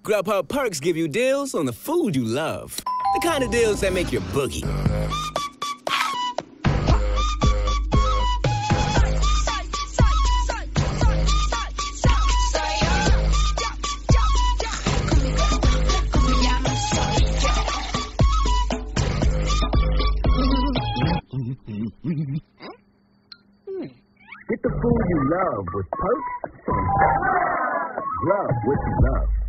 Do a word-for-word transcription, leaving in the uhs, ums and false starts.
Grubhub perks give you deals on the food you love. The kind of deals that make your boogie. Get the food you love with perks from Grub what you love.